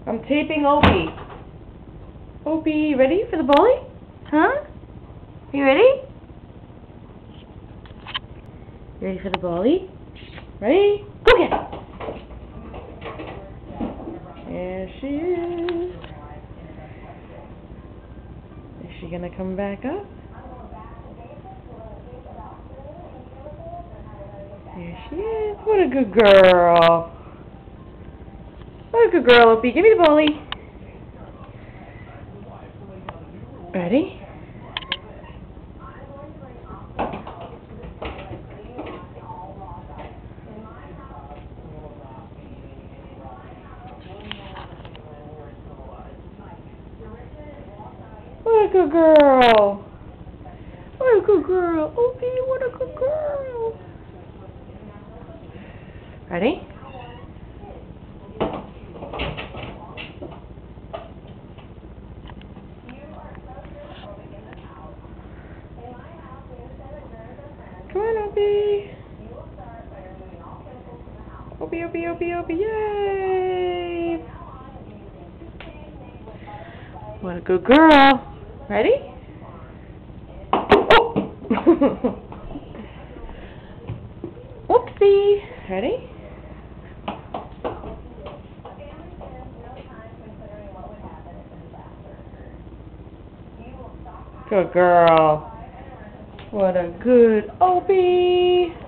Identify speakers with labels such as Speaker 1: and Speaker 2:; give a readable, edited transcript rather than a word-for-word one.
Speaker 1: I'm taping Opie. Opie, ready for the bully? Huh? You ready? You ready for the bully? Ready? Go get it! There she is. Is she gonna come back up? There she is. What a good girl. What a good girl, Opie. Give me the bully. Ready? What a good girl. What a good girl. Opie, what a good girl. Ready? Come on, Opie. Opie, Opie, Opie, Opie, yay! What a good girl. Ready? Oh! Whoopsie. Ready? Good girl. What a good Opie.